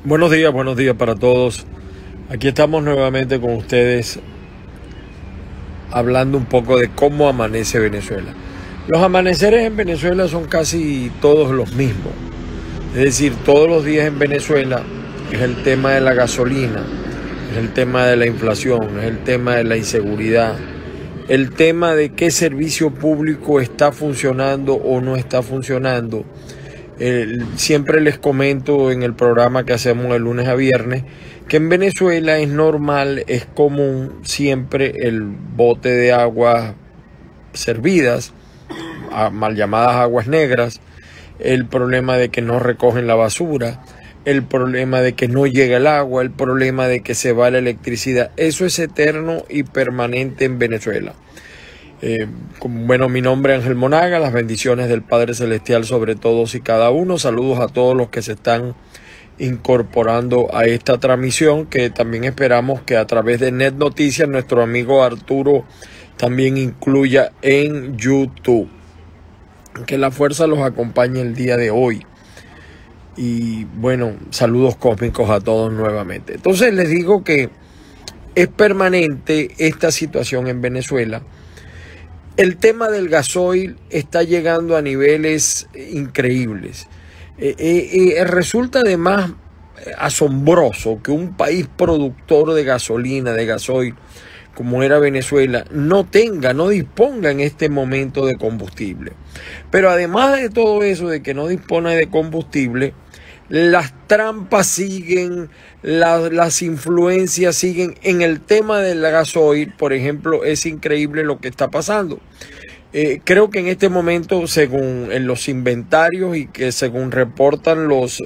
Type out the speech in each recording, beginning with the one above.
Buenos días para todos. Aquí estamos nuevamente con ustedes hablando un poco de cómo amanece Venezuela. Los amaneceres en Venezuela son casi todos los mismos. Es decir, todos los días en Venezuela es el tema de la gasolina, es el tema de la inflación, es el tema de la inseguridad, el tema de qué servicio público está funcionando o no está funcionando. Siempre les comento en el programa que hacemos de lunes a viernes que en Venezuela es normal, es común siempre el bote de aguas servidas, mal llamadas aguas negras, el problema de que no recogen la basura, el problema de que no llega el agua, el problema de que se va la electricidad. Eso es eterno y permanente en Venezuela. Bueno, mi nombre es Ángel Monaga, las bendiciones del Padre Celestial sobre todos y cada uno. Saludos a todos los que se están incorporando a esta transmisión, que también esperamos que a través de Net Noticias nuestro amigo Arturo también incluya en YouTube. Que la fuerza los acompañe el día de hoy. Y bueno, saludos cósmicos a todos nuevamente. Entonces les digo que es permanente esta situación en Venezuela. El tema del gasoil está llegando a niveles increíbles. Resulta además asombroso que un país productor de gasolina, de gasoil, como era Venezuela, no disponga en este momento de combustible. Pero además de todo eso, de que no dispone de combustible, las trampas siguen, las influencias siguen. En el tema del gasoil, por ejemplo, es increíble lo que está pasando. Creo que en este momento, según en los inventarios y que según reportan los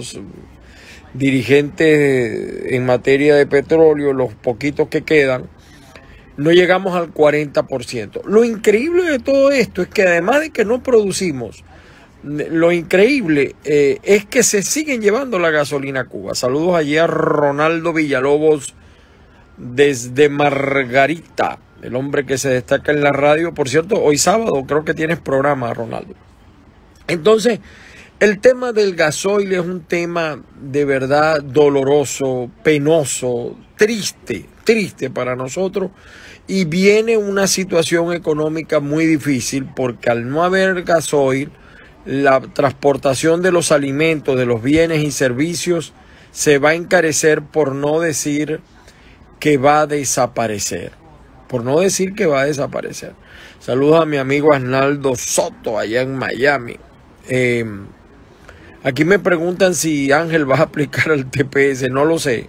dirigentes en materia de petróleo, los poquitos que quedan, no llegamos al 40%. Lo increíble de todo esto es que además de que no producimos, lo increíble es que se siguen llevando la gasolina a Cuba. Saludos allí a Ronaldo Villalobos desde Margarita, el hombre que se destaca en la radio. Por cierto, hoy sábado creo que tienes programa, Ronaldo. Entonces, el tema del gasoil es un tema de verdad doloroso, penoso, triste para nosotros. Y viene una situación económica muy difícil porque al no haber gasoil, la transportación de los alimentos, de los bienes y servicios se va a encarecer, por no decir que va a desaparecer. Saludos a mi amigo Arnaldo Soto allá en Miami. Aquí me preguntan si Ángel va a aplicar el TPS. No lo sé.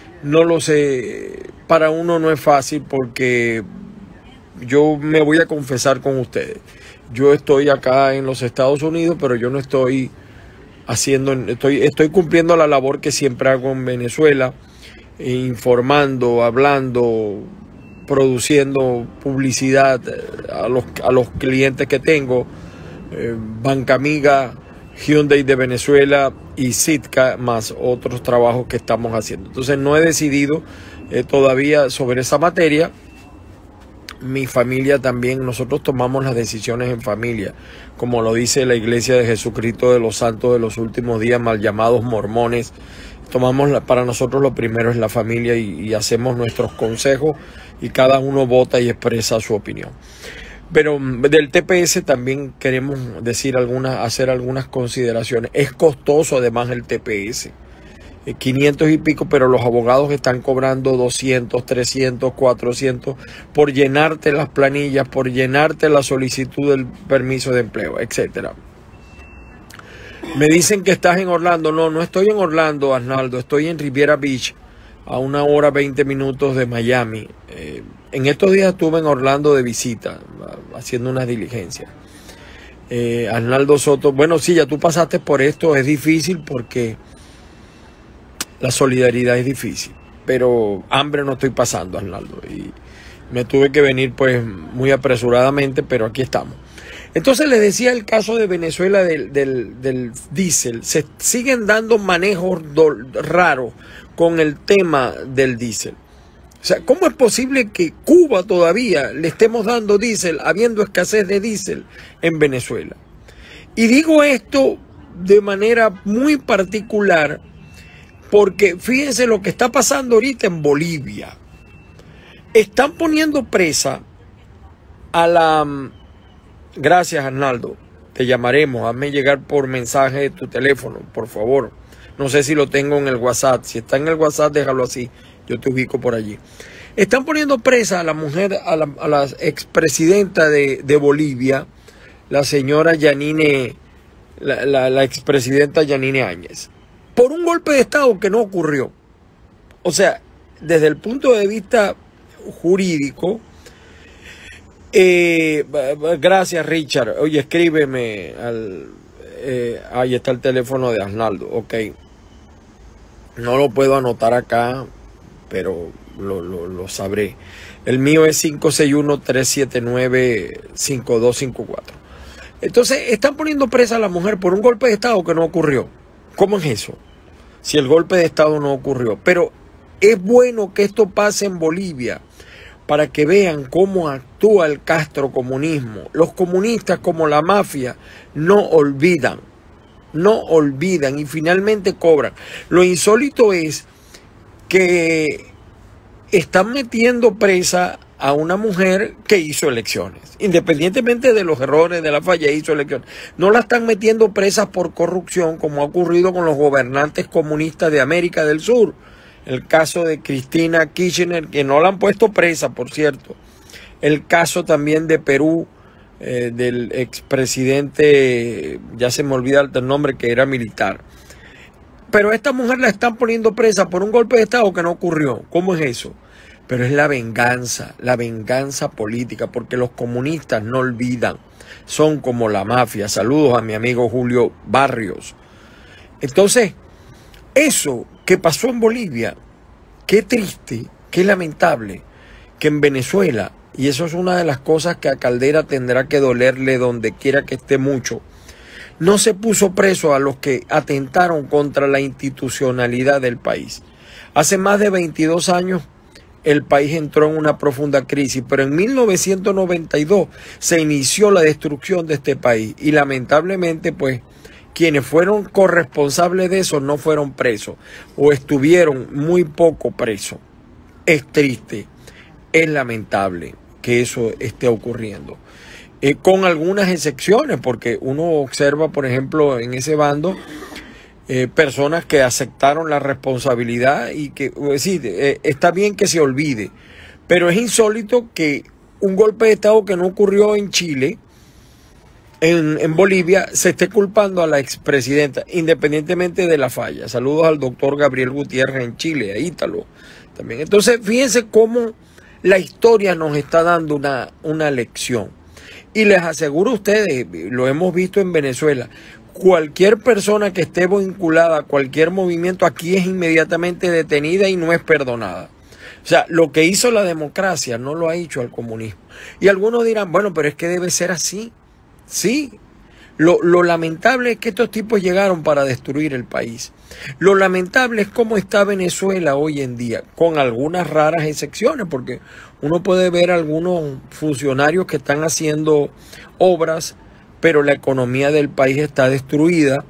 Para uno no es fácil porque yo me voy a confesar con ustedes. Yo estoy acá en los Estados Unidos, pero yo no estoy estoy cumpliendo la labor que siempre hago en Venezuela, informando, hablando, produciendo publicidad a los clientes que tengo, Banca Amiga, Hyundai de Venezuela y Sitka, más otros trabajos que estamos haciendo. Entonces no he decidido todavía sobre esa materia. Mi familia también, nosotros tomamos las decisiones en familia, como lo dice la Iglesia de Jesucristo de los Santos de los Últimos Días, mal llamados mormones. Para nosotros lo primero es la familia y hacemos nuestros consejos y cada uno vota y expresa su opinión. Pero del TPS también queremos hacer algunas consideraciones. Es costoso además el TPS. 500 y pico, pero los abogados están cobrando 200, 300, 400 por llenarte las planillas, por llenarte la solicitud del permiso de empleo, etcétera. Me dicen que estás en Orlando. No estoy en Orlando, Arnaldo, estoy en Riviera Beach, a 1 hora 20 minutos de Miami. En estos días estuve en Orlando de visita, haciendo unas diligencias. Arnaldo Soto, bueno, sí, ya tú pasaste por esto, es difícil porque la solidaridad es difícil, pero hambre no estoy pasando, Arnaldo, y me tuve que venir pues muy apresuradamente, pero aquí estamos. Entonces les decía el caso de Venezuela del diésel. Se siguen dando manejos raros con el tema del diésel. O sea, ¿cómo es posible que Cuba todavía le estemos dando diésel habiendo escasez de diésel en Venezuela? Y digo esto de manera muy particular Porque fíjense lo que está pasando ahorita en Bolivia. Están poniendo presa a la... Gracias, Arnaldo. Te llamaremos. Hazme llegar por mensaje de tu teléfono, por favor. No sé si lo tengo en el WhatsApp. Si está en el WhatsApp, déjalo así. Yo te ubico por allí. Están poniendo presa a la mujer, a la expresidenta de Bolivia, la señora Yanine, la expresidenta Yanine Áñez, por un golpe de Estado que no ocurrió. O sea, desde el punto de vista jurídico, gracias, Richard. Oye, escríbeme ahí está el teléfono de Arnaldo. Ok. No lo puedo anotar acá, pero lo sabré. El mío es 561-379-5254. Entonces, están poniendo presa a la mujer por un golpe de Estado que no ocurrió. ¿Cómo es eso? Si el golpe de Estado no ocurrió. Pero es bueno que esto pase en Bolivia para que vean cómo actúa el castrocomunismo. Los comunistas, como la mafia, no olvidan y finalmente cobran. Lo insólito es que están metiendo presa a una mujer que hizo elecciones, independientemente de los errores, de la falla, hizo elecciones. No la están metiendo presa por corrupción, como ha ocurrido con los gobernantes comunistas de América del Sur. El caso de Cristina Kirchner, que no la han puesto presa, por cierto. El caso también de Perú, del expresidente, ya se me olvida el nombre, que era militar. Pero a esta mujer la están poniendo presa por un golpe de Estado que no ocurrió. ¿Cómo es eso? Pero es la venganza política, porque los comunistas no olvidan, son como la mafia. Saludos a mi amigo Julio Barrios. Entonces, eso que pasó en Bolivia, qué triste, qué lamentable, que en Venezuela, y eso es una de las cosas que a Caldera tendrá que dolerle donde quiera que esté mucho, no se puso preso a los que atentaron contra la institucionalidad del país. Hace más de 22 años el país entró en una profunda crisis, pero en 1992 se inició la destrucción de este país y lamentablemente pues quienes fueron corresponsables de eso no fueron presos o estuvieron muy poco presos. Es triste, es lamentable que eso esté ocurriendo. Con algunas excepciones, porque uno observa, por ejemplo, en ese bando, personas que aceptaron la responsabilidad y que, sí, está bien que se olvide, pero es insólito que un golpe de Estado que no ocurrió en Chile, en Bolivia, se esté culpando a la expresidenta, independientemente de la falla. Saludos al doctor Gabriel Gutiérrez en Chile, a Ítalo también. Entonces, fíjense cómo la historia nos está dando una lección. Y les aseguro a ustedes, lo hemos visto en Venezuela, cualquier persona que esté vinculada a cualquier movimiento aquí es inmediatamente detenida y no es perdonada. O sea, lo que hizo la democracia no lo ha hecho el comunismo. Y algunos dirán, bueno, pero es que debe ser así. Sí. Lo lamentable es que estos tipos llegaron para destruir el país. Lo lamentable es cómo está Venezuela hoy en día, con algunas raras excepciones, porque uno puede ver algunos funcionarios que están haciendo obras, pero la economía del país está destruida.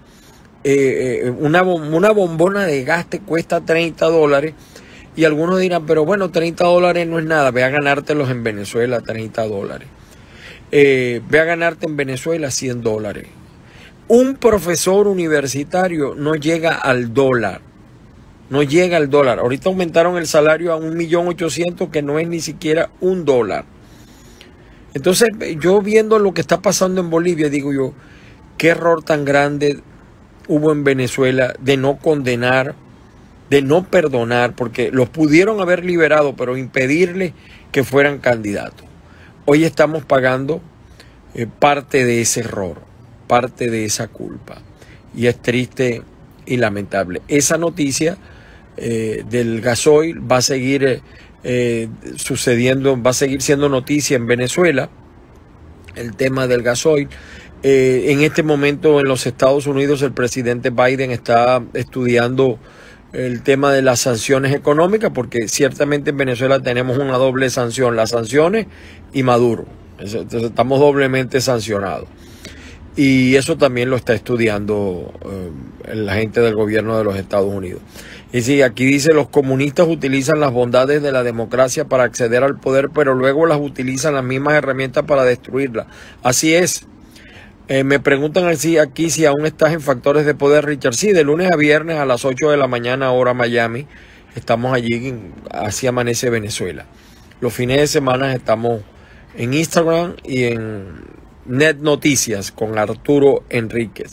Una bombona de gas te cuesta $30 y algunos dirán, pero bueno, $30 no es nada, ve a ganártelos en Venezuela $30. Ve a ganarte en Venezuela $100. Un profesor universitario no llega al dólar. No llega al dólar. Ahorita aumentaron el salario a 1.800.000, que no es ni siquiera $1. Entonces, yo viendo lo que está pasando en Bolivia, digo yo, qué error tan grande hubo en Venezuela de no condenar, de no perdonar, porque los pudieron haber liberado, pero impedirles que fueran candidatos. Hoy estamos pagando parte de ese error, parte de esa culpa. Y es triste y lamentable. Esa noticia del gasoil va a seguir sucediendo, va a seguir siendo noticia en Venezuela. El tema del gasoil. En este momento en los Estados Unidos el presidente Biden está estudiando el tema de las sanciones económicas, porque ciertamente en Venezuela tenemos una doble sanción, las sanciones y Maduro. Entonces estamos doblemente sancionados. Y eso también lo está estudiando la gente del gobierno de los Estados Unidos. Y sí, aquí dice, los comunistas utilizan las bondades de la democracia para acceder al poder, pero luego las utilizan las mismas herramientas para destruirla. Así es. Me preguntan aquí si aún estás en Factores de Poder, Richard. Sí, de lunes a viernes a las 8 de la mañana, hora Miami. Estamos allí, así amanece Venezuela. Los fines de semana estamos en Instagram y en Net Noticias con Arturo Enríquez.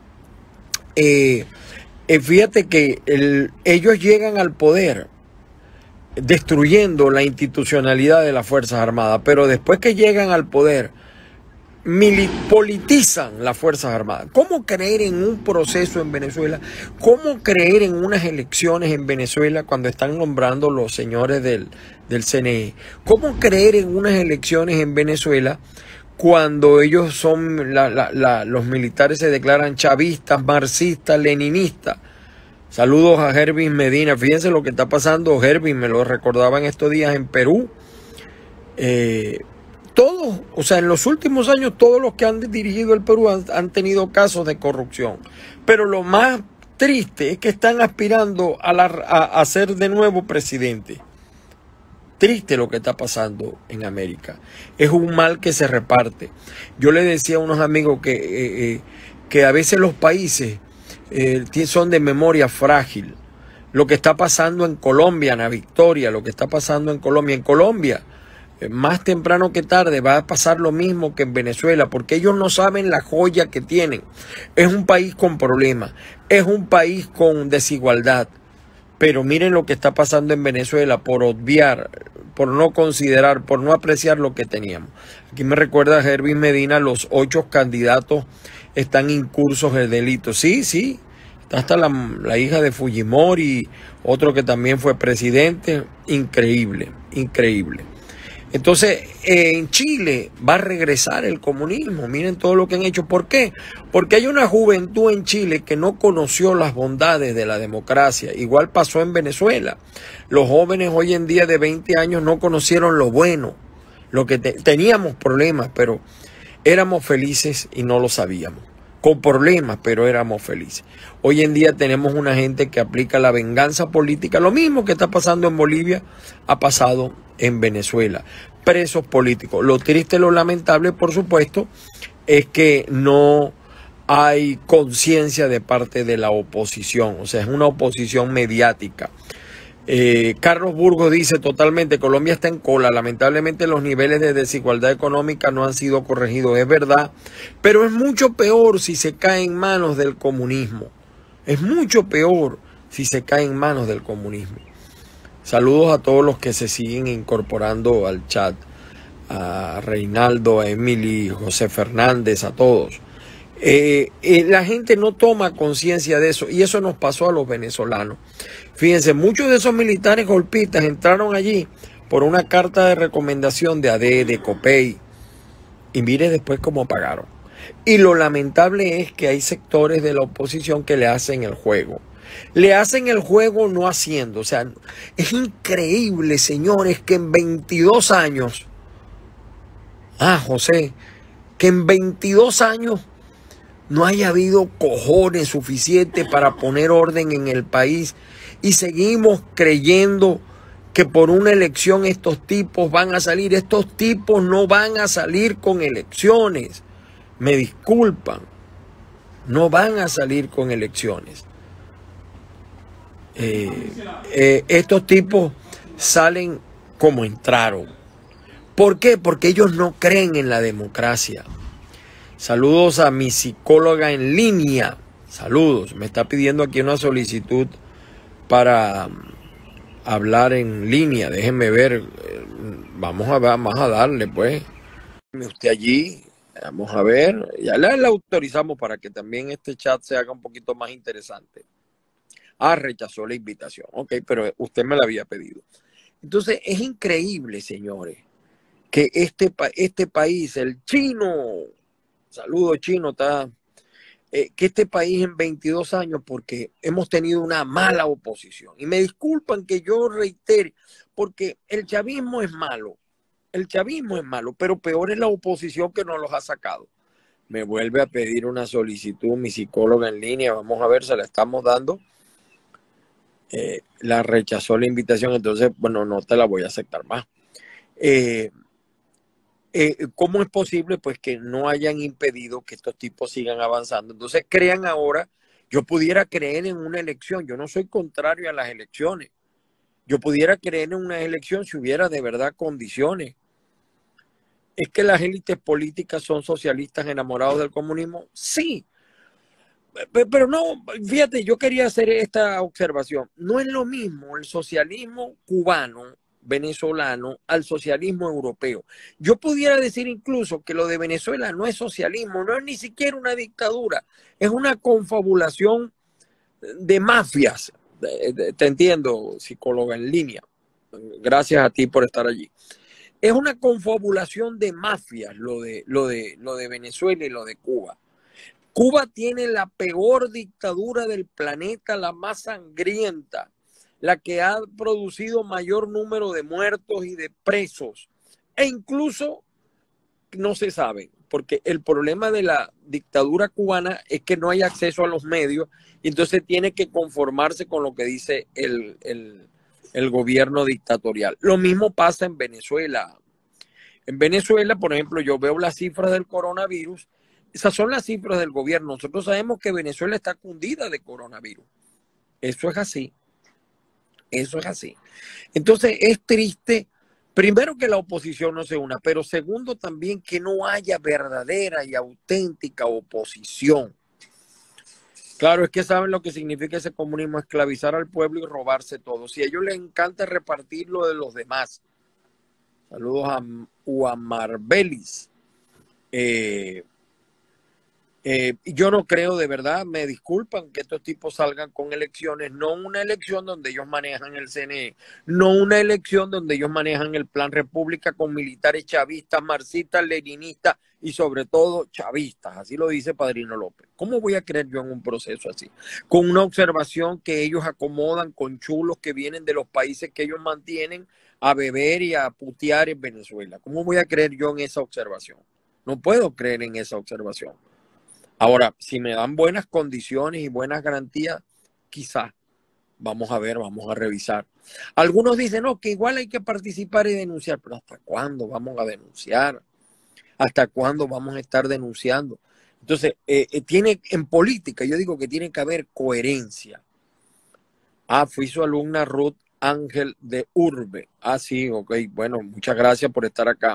Fíjate que ellos llegan al poder destruyendo la institucionalidad de las Fuerzas Armadas, pero después que llegan al poder, politizan las Fuerzas Armadas. ¿Cómo creer en un proceso en Venezuela? ¿Cómo creer en unas elecciones en Venezuela cuando están nombrando los señores del CNE? ¿Cómo creer en unas elecciones en Venezuela cuando ellos son, los militares se declaran chavistas, marxistas, leninistas? Saludos a Hervin Medina. Fíjense lo que está pasando. Hervin me lo recordaba en estos días en Perú. Todos, o sea, en los últimos años, todos los que han dirigido el Perú han tenido casos de corrupción. Pero lo más triste es que están aspirando a ser de nuevo presidente. Triste lo que está pasando en América. Es un mal que se reparte. Yo le decía a unos amigos que a veces los países son de memoria frágil. Lo que está pasando en Colombia, Ana Victoria, lo que está pasando en Colombia, más temprano que tarde va a pasar lo mismo que en Venezuela, porque ellos no saben la joya que tienen. Es un país con problemas, es un país con desigualdad. Pero miren lo que está pasando en Venezuela por obviar, por no considerar, por no apreciar lo que teníamos. Aquí me recuerda a Hervin Medina, los 8 candidatos están incursos de delito. Sí, sí, está hasta la hija de Fujimori, otro que también fue presidente. Increíble, increíble. Entonces, en Chile va a regresar el comunismo. Miren todo lo que han hecho. ¿Por qué? Porque hay una juventud en Chile que no conoció las bondades de la democracia. Igual pasó en Venezuela. Los jóvenes hoy en día de 20 años no conocieron lo bueno. Lo que teníamos problemas, pero éramos felices y no lo sabíamos. Con problemas, pero éramos felices. Hoy en día tenemos una gente que aplica la venganza política. Lo mismo que está pasando en Bolivia ha pasado en Venezuela. Presos políticos. Lo triste, lo lamentable, por supuesto, es que no hay conciencia de parte de la oposición. O sea, es una oposición mediática. Carlos Burgos dice totalmente, Colombia está en cola, lamentablemente los niveles de desigualdad económica no han sido corregidos, es verdad, pero es mucho peor si se cae en manos del comunismo, es mucho peor si se cae en manos del comunismo. Saludos a todos los que se siguen incorporando al chat, a Reinaldo, a Emily, José Fernández, a todos. La gente no toma conciencia de eso y eso nos pasó a los venezolanos. Fíjense, muchos de esos militares golpistas entraron allí por una carta de recomendación de AD, de COPEI, y mire después cómo pagaron. Y lo lamentable es que hay sectores de la oposición que le hacen el juego. Le hacen el juego no haciendo. O sea, es increíble, señores, que en 22 años, José, que en 22 años no haya habido cojones suficientes para poner orden en el país y seguimos creyendo que por una elección estos tipos van a salir. Estos tipos no van a salir con elecciones. Me disculpan. No van a salir con elecciones. Estos tipos salen como entraron. ¿Por qué? Porque ellos no creen en la democracia. Saludos a mi psicóloga en línea. Saludos. Me está pidiendo aquí una solicitud para hablar en línea. Déjenme ver. Vamos a darle, pues. Usted allí. Vamos a ver. Ya la autorizamos para que también este chat se haga un poquito más interesante. Rechazó la invitación. Ok, pero usted me la había pedido. Entonces, es increíble, señores, que este país, el chino, saludo chino, que este país en 22 años, porque hemos tenido una mala oposición. Y me disculpan que yo reitere, porque el chavismo es malo. El chavismo es malo, pero peor es la oposición que nos los ha sacado. Me vuelve a pedir una solicitud mi psicóloga en línea. Vamos a ver, se la estamos dando. La rechazó la invitación, entonces, bueno, no te la voy a aceptar más. ¿Cómo es posible pues que no hayan impedido que estos tipos sigan avanzando? Entonces crean ahora, yo pudiera creer en una elección, yo no soy contrario a las elecciones, yo pudiera creer en una elección si hubiera de verdad condiciones. ¿Es que las élites políticas son socialistas enamorados del comunismo? Sí, pero no, fíjate, yo quería hacer esta observación. No es lo mismo el socialismo cubano, venezolano, al socialismo europeo. Yo pudiera decir incluso que lo de Venezuela no es socialismo, no es ni siquiera una dictadura, es una confabulación de mafias. Te entiendo, psicóloga en línea. Gracias a ti por estar allí. Es una confabulación de mafias lo de Venezuela y lo de Cuba. Cuba tiene la peor dictadura del planeta, la más sangrienta, la que ha producido mayor número de muertos y de presos. E incluso no se sabe, porque el problema de la dictadura cubana es que no hay acceso a los medios y entonces tiene que conformarse con lo que dice el gobierno dictatorial. Lo mismo pasa en Venezuela. En Venezuela, por ejemplo, yo veo las cifras del coronavirus. Esas son las cifras del gobierno. Nosotros sabemos que Venezuela está cundida de coronavirus. Eso es así. Eso es así. Entonces es triste, primero que la oposición no se una, pero segundo también que no haya verdadera y auténtica oposición. Claro, es que saben lo que significa ese comunismo, esclavizar al pueblo y robarse todo. Si a ellos les encanta repartir lo de los demás. Saludos a Uamarbelis. Yo no creo de verdad, me disculpan que estos tipos salgan con elecciones, no una elección donde ellos manejan el CNE, no una elección donde ellos manejan el Plan República con militares chavistas, marxistas, leninistas y sobre todo chavistas, así lo dice Padrino López. ¿Cómo voy a creer yo en un proceso así? Con una observación que ellos acomodan con chulos que vienen de los países que ellos mantienen a beber y a putear en Venezuela. ¿Cómo voy a creer yo en esa observación? No puedo creer en esa observación. Ahora, si me dan buenas condiciones y buenas garantías, quizás vamos a ver, vamos a revisar. Algunos dicen, no, que igual hay que participar y denunciar, pero ¿hasta cuándo vamos a denunciar? ¿Hasta cuándo vamos a estar denunciando? Entonces, tiene en política, yo digo que tiene que haber coherencia. Fui su alumna Ruth Ángel de Urbe. Sí, ok, bueno, muchas gracias por estar acá.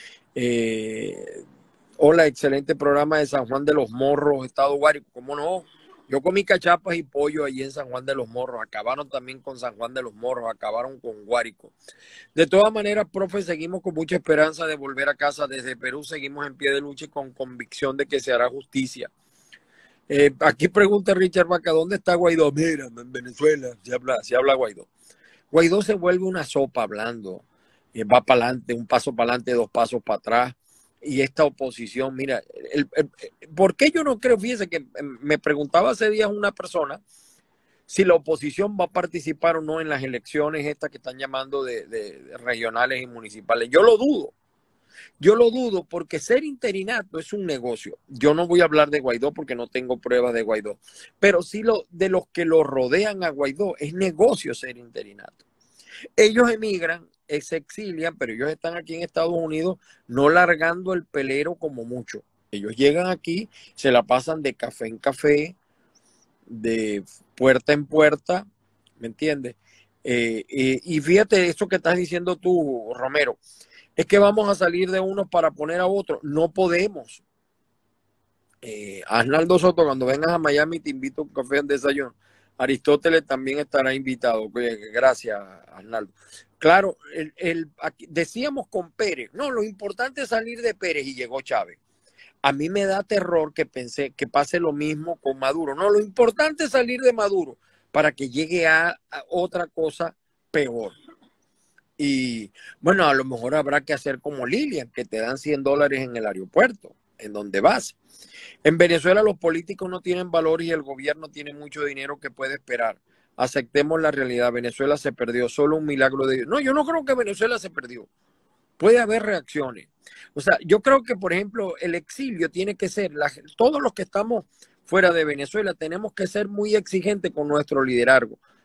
Hola, excelente programa de San Juan de los Morros, Estado Guárico. ¿Cómo no? Yo comí cachapas y pollo allí en San Juan de los Morros. Acabaron también con San Juan de los Morros, acabaron con Guárico. De todas maneras, profe, seguimos con mucha esperanza de volver a casa. Desde Perú seguimos en pie de lucha y con convicción de que se hará justicia. Aquí pregunta Richard Vaca, ¿dónde está Guaidó? Mira, en Venezuela se habla Guaidó. Guaidó se vuelve una sopa hablando. Va para adelante, un paso para adelante, dos pasos para atrás. Y esta oposición, mira, ¿por qué yo no creo? Fíjese que me preguntaba hace días una persona si la oposición va a participar o no en las elecciones estas que están llamando de regionales y municipales. Yo lo dudo porque ser interinato es un negocio. Yo no voy a hablar de Guaidó porque no tengo pruebas de Guaidó, pero sí de los que lo rodean a Guaidó, es negocio ser interinato. Ellos emigran, se exilian, pero ellos están aquí en Estados Unidos no largando el pelero como mucho. Ellos llegan aquí, se la pasan de café en café, de puerta en puerta, ¿me entiendes? Y fíjate eso que estás diciendo tú, Romero, es que vamos a salir de unos para poner a otros. No podemos. Arnaldo Soto, cuando vengas a Miami te invito a un café en desayuno. Aristóteles también estará invitado. Gracias, Arnaldo. Claro, decíamos con Pérez, no, lo importante es salir de Pérez y llegó Chávez. A mí me da terror que pensé que pase lo mismo con Maduro. No, lo importante es salir de Maduro para que llegue a otra cosa peor. Y bueno, a lo mejor habrá que hacer como Lilian, que te dan $100 en el aeropuerto, en donde vas. En Venezuela los políticos no tienen valor y el gobierno tiene mucho dinero que puede esperar. Aceptemos la realidad. Venezuela se perdió, solo un milagro de Dios. No, yo no creo que Venezuela se perdió. Puede haber reacciones. O sea, yo creo que, por ejemplo, el exilio tiene que ser, todos los que estamos fuera de Venezuela tenemos que ser muy exigentes con nuestro liderazgo.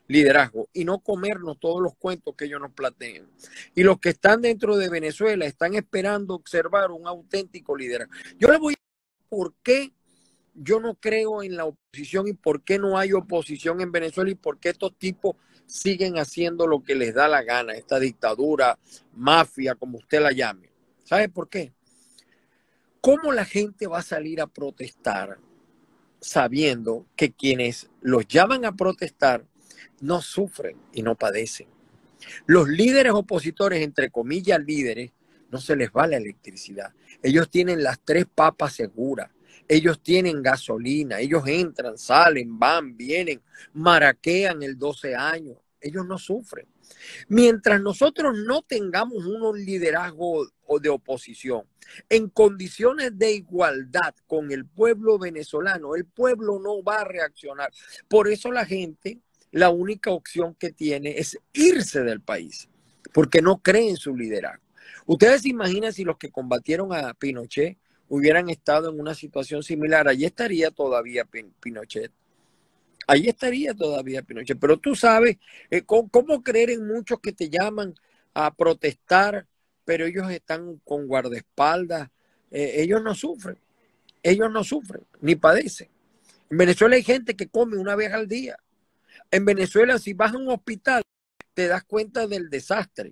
liderazgo y no comernos todos los cuentos que ellos nos plantean. Y los que están dentro de Venezuela están esperando observar un auténtico liderazgo. Yo les voy a decir por qué yo no creo en la oposición y por qué no hay oposición en Venezuela y por qué estos tipos siguen haciendo lo que les da la gana, esta dictadura, mafia, como usted la llame. ¿Sabe por qué? ¿Cómo la gente va a salir a protestar sabiendo que quienes los llaman a protestar no sufren y no padecen? Los líderes opositores, entre comillas líderes, no se les va la electricidad. Ellos tienen las 3 papas seguras. Ellos tienen gasolina. Ellos entran, salen, van, vienen, maraquean el 12 años. Ellos no sufren. Mientras nosotros no tengamos un liderazgo de oposición en condiciones de igualdad con el pueblo venezolano, el pueblo no va a reaccionar. Por eso la gente, la única opción que tiene es irse del país, porque no cree en su liderazgo. Ustedes se imaginan si los que combatieron a Pinochet hubieran estado en una situación similar, allí estaría todavía Pinochet. Ahí estaría todavía Pinochet. Pero tú sabes cómo creer en muchos que te llaman a protestar, pero ellos están con guardaespaldas. Ellos no sufren. Ellos no sufren, ni padecen. En Venezuela hay gente que come una vez al día. En Venezuela, si vas a un hospital, te das cuenta del desastre.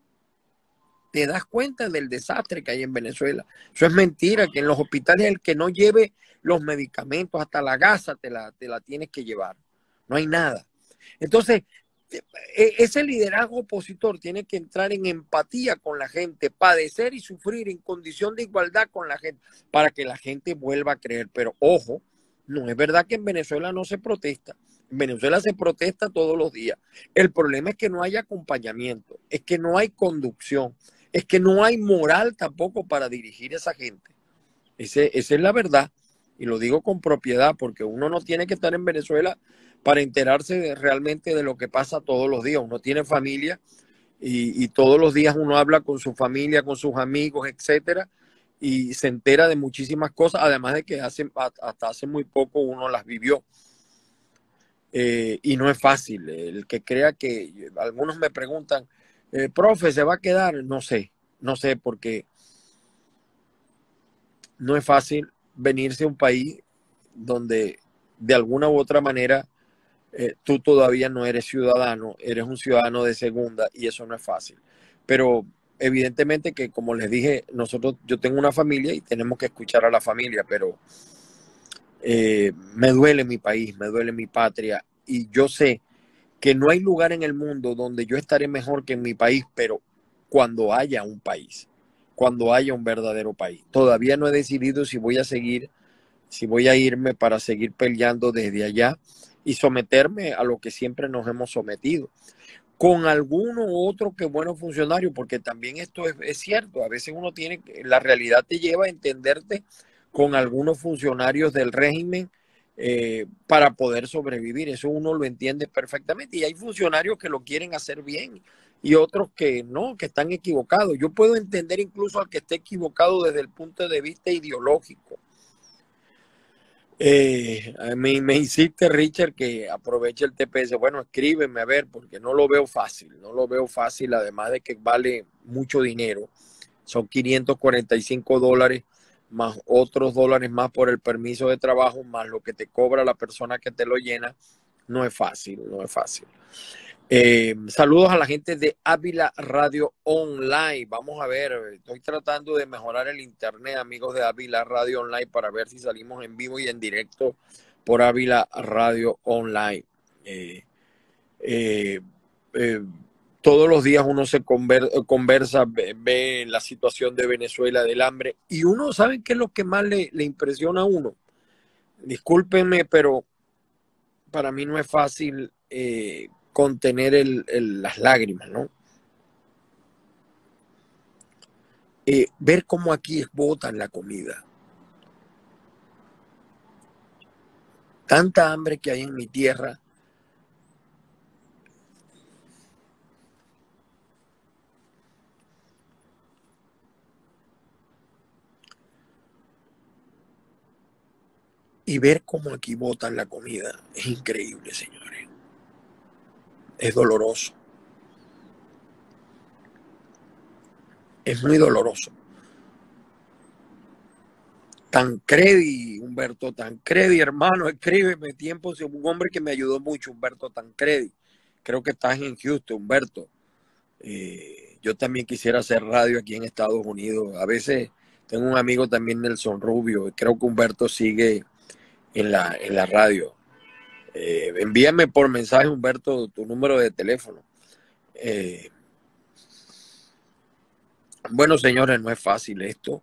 Te das cuenta del desastre que hay en Venezuela. Eso es mentira, que en los hospitales el que no lleve los medicamentos, hasta la gasa te la tienes que llevar. No hay nada. Entonces, ese liderazgo opositor tiene que entrar en empatía con la gente, padecer y sufrir en condición de igualdad con la gente, para que la gente vuelva a creer. Pero ojo, no es verdad que en Venezuela no se protesta. En Venezuela se protesta todos los días. El problema es que no hay acompañamiento, es que no hay conducción, es que no hay moral tampoco para dirigir a esa gente. Esa es la verdad. Y lo digo con propiedad, porque uno no tiene que estar en Venezuela para enterarse realmente de lo que pasa todos los días. Uno tiene familia y todos los días uno habla con su familia, con sus amigos, etcétera, y se entera de muchísimas cosas, además de que hasta hace muy poco uno las vivió. Y no es fácil. El que crea que, algunos me preguntan, profe, ¿se va a quedar? No sé, porque no es fácil venirse a un país donde de alguna u otra manera tú todavía no eres ciudadano, eres un ciudadano de segunda y eso no es fácil. Pero evidentemente que, como les dije, yo tengo una familia y tenemos que escuchar a la familia, pero me duele mi país, me duele mi patria y yo sé que no hay lugar en el mundo donde yo estaré mejor que en mi país, pero cuando haya un país, cuando haya un verdadero país. Todavía no he decidido si voy a seguir, si voy a irme para seguir peleando desde allá y someterme a lo que siempre nos hemos sometido, con alguno u otro que bueno funcionario, porque también esto es cierto, a veces uno tiene, la realidad te lleva a entenderte con algunos funcionarios del régimen para poder sobrevivir, eso uno lo entiende perfectamente, y hay funcionarios que lo quieren hacer bien y otros que no, que están equivocados. Yo puedo entender incluso al que esté equivocado desde el punto de vista ideológico. Me insiste Richard que aproveche el TPS. Bueno, escríbeme a ver, porque no lo veo fácil, además de que vale mucho dinero. Son $545 más otros dólares más por el permiso de trabajo, más lo que te cobra la persona que te lo llena. No es fácil, no es fácil. Saludos a la gente de Ávila Radio Online. Vamos a ver, estoy tratando de mejorar el internet, amigos de Ávila Radio Online, para ver si salimos en vivo y en directo por Ávila Radio Online. Eh, eh, todos los días uno se conversa, ve la situación de Venezuela, del hambre, y uno sabe qué es lo que más le impresiona a uno. Discúlpenme, pero para mí no es fácil contener las lágrimas, ¿no? Ver cómo aquí botan la comida. Tanta hambre que hay en mi tierra. Y ver cómo aquí botan la comida es increíble, señores. es doloroso, es muy doloroso. Tancredi, Humberto Tancredi, hermano, escríbeme tiempo, un hombre que me ayudó mucho, Humberto Tancredi. Creo que estás en Houston, Humberto. Yo también quisiera hacer radio aquí en Estados Unidos. A veces tengo un amigo también, Nelson Rubio, creo que Humberto sigue en la radio. Envíame por mensaje, Humberto, tu número de teléfono. Bueno, señores, no es fácil esto.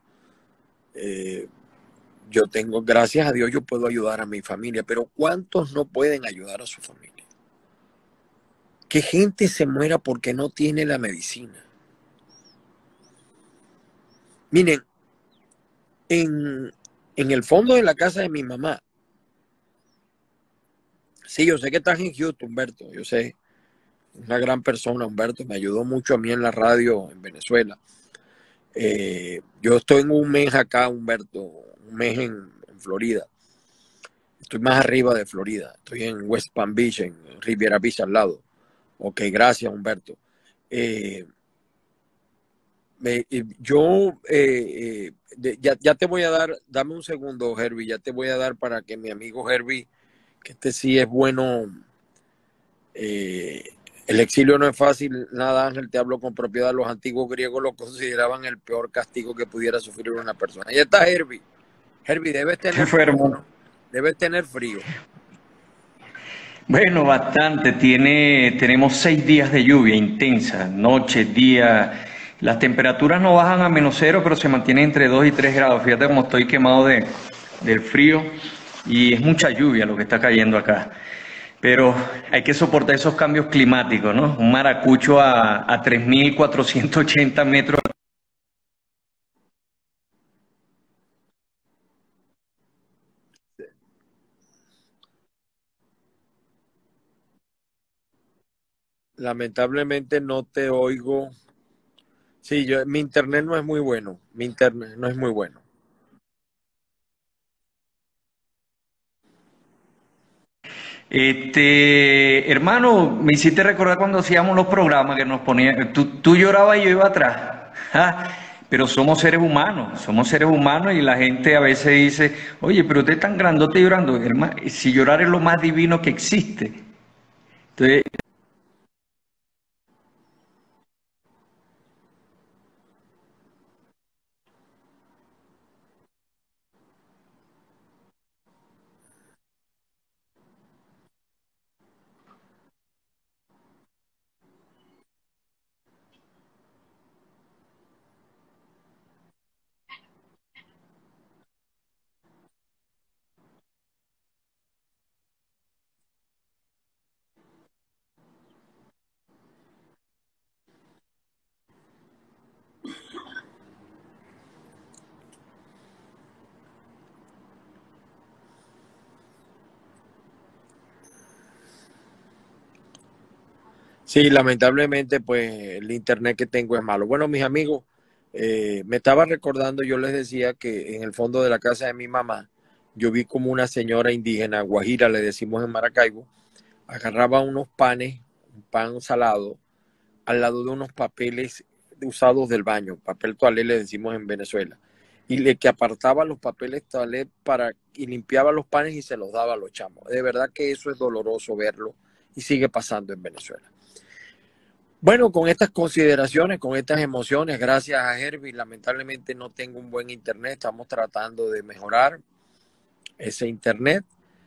Yo tengo, gracias a Dios, yo puedo ayudar a mi familia, pero ¿cuántos no pueden ayudar a su familia? Que gente se muera porque no tiene la medicina. Miren, en el fondo de la casa de mi mamá, sí, yo sé que estás en Houston, Humberto, yo sé, una gran persona, Humberto, me ayudó mucho a mí en la radio en Venezuela. Yo estoy en un mes acá, Humberto, un mes en Florida. Estoy más arriba de Florida, estoy en West Palm Beach, en Riviera Beach al lado. Ok, gracias, Humberto. Eh, ya te voy a dar, dame un segundo, Herbie, ya te voy a dar para que mi amigo Herbie, que este sí es bueno, eh, el exilio no es fácil, nada, Ángel, te hablo con propiedad. Los antiguos griegos lo consideraban el peor castigo que pudiera sufrir una persona. Ahí está Herbie. Herbie, ¿Qué fue, hermano? debes tener frío. Bueno, bastante. Tenemos 6 días de lluvia intensa, noche, día. Las temperaturas no bajan a -0, pero se mantienen entre 2 y 3 grados. Fíjate cómo estoy quemado del frío y es mucha lluvia lo que está cayendo acá. Pero hay que soportar esos cambios climáticos, ¿no? Un maracucho a 3.480 metros. Lamentablemente no te oigo. Sí, mi internet no es muy bueno. Mi internet no es muy bueno. Hermano, me hiciste recordar cuando hacíamos los programas que nos ponían, tú llorabas y yo iba atrás. Ah, pero somos seres humanos y la gente a veces dice, oye, pero usted es tan grandote llorando, hermano, si llorar es lo más divino que existe. Entonces, Sí, lamentablemente, pues el internet que tengo es malo. Bueno, mis amigos, me estaba recordando, yo les decía que en el fondo de la casa de mi mamá, yo vi como una señora indígena, guajira, le decimos en Maracaibo, agarraba unos panes, un pan salado, al lado de unos papeles usados del baño, papel toalé le decimos en Venezuela, y le que apartaba los papeles toalé y limpiaba los panes y se los daba a los chamos. De verdad que eso es doloroso verlo y sigue pasando en Venezuela. Bueno, con estas consideraciones, con estas emociones, gracias a Herbie, lamentablemente no tengo un buen internet, estamos tratando de mejorar ese internet.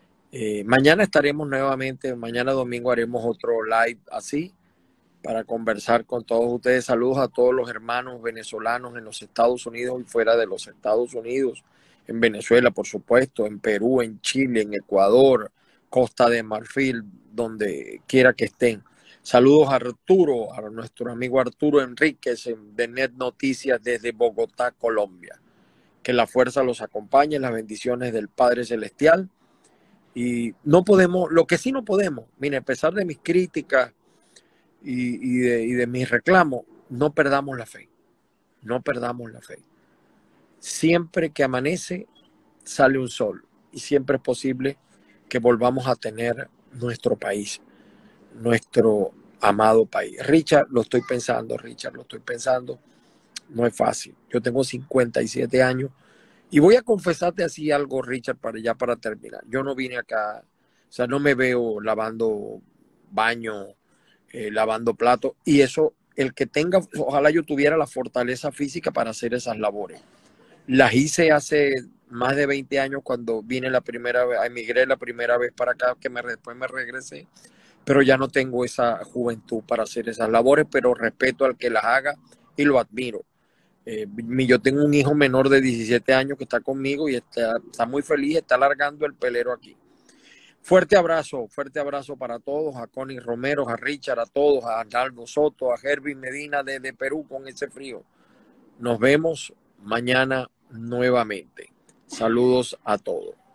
Mañana estaremos nuevamente, mañana domingo haremos otro live así para conversar con todos ustedes. Saludos a todos los hermanos venezolanos en los Estados Unidos y fuera de los Estados Unidos, en Venezuela, por supuesto, en Perú, en Chile, en Ecuador, Costa de Marfil, donde quiera que estén. Saludos a Arturo, a nuestro amigo Arturo Enríquez de Net Noticias desde Bogotá, Colombia. Que la fuerza los acompañe, las bendiciones del Padre Celestial. Y no podemos, lo que sí no podemos, mire, a pesar de mis críticas y de mis reclamos, no perdamos la fe. No perdamos la fe. Siempre que amanece, sale un sol. Y siempre es posible que volvamos a tener nuestro país, nuestro amado país. Richard, lo estoy pensando, Richard, lo estoy pensando. No es fácil. Yo tengo 57 años y voy a confesarte así algo, Richard, para terminar. Yo no vine acá, o sea, no me veo lavando baño, lavando platos, y eso, el que tenga, ojalá yo tuviera la fortaleza física para hacer esas labores. Las hice hace más de 20 años cuando vine la primera vez, emigré la primera vez para acá, después me regresé, pero ya no tengo esa juventud para hacer esas labores, pero respeto al que las haga y lo admiro. Yo tengo un hijo menor de 17 años que está conmigo y está muy feliz, está largando el pelero aquí. Fuerte abrazo para todos, a Connie Romero, a Richard, a todos, a Arnaldo Soto, a Herbie Medina desde Perú con ese frío. Nos vemos mañana nuevamente. Saludos a todos.